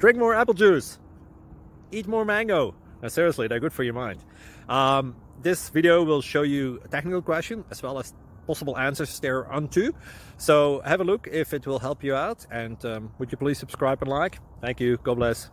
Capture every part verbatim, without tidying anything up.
drink more apple juice, eat more mango. Now, seriously, they're good for your mind. Um, this video will show you a technical question as well as possible answers there onto. So have a look if it will help you out, and um, would you please subscribe and like? Thank you. God bless.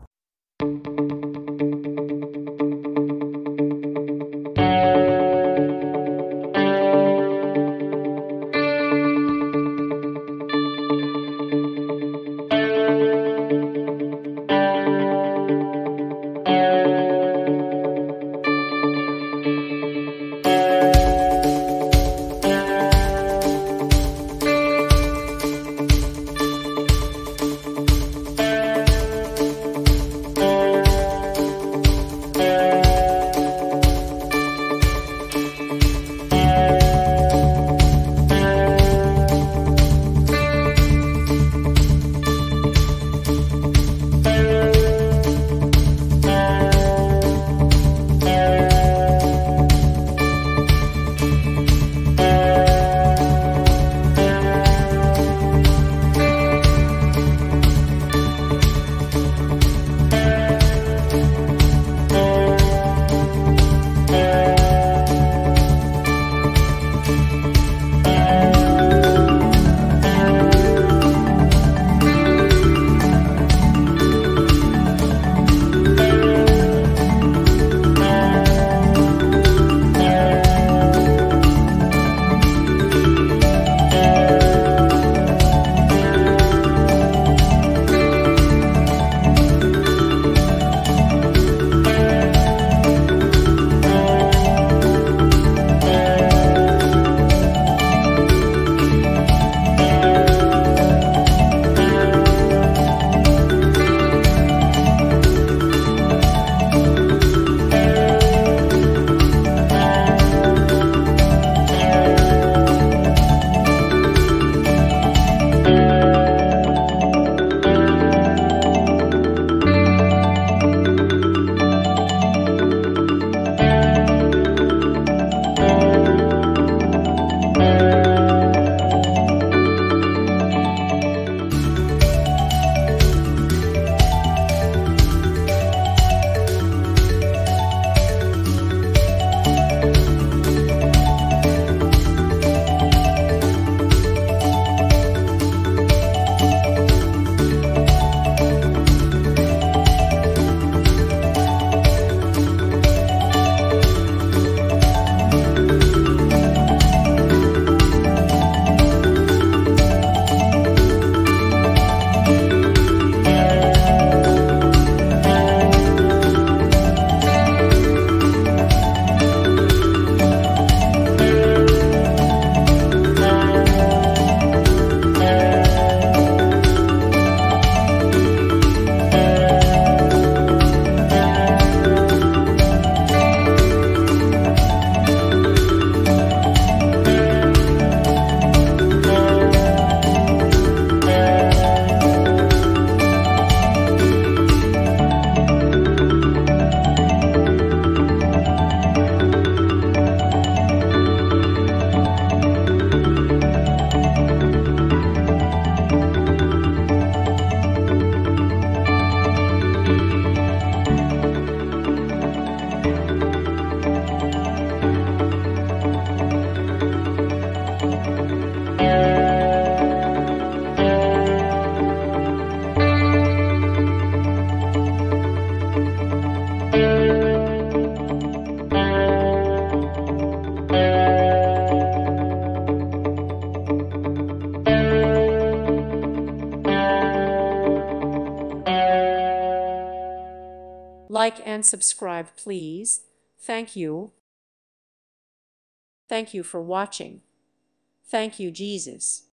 Like and subscribe, please. Thank you. Thank you for watching. Thank you, Jesus.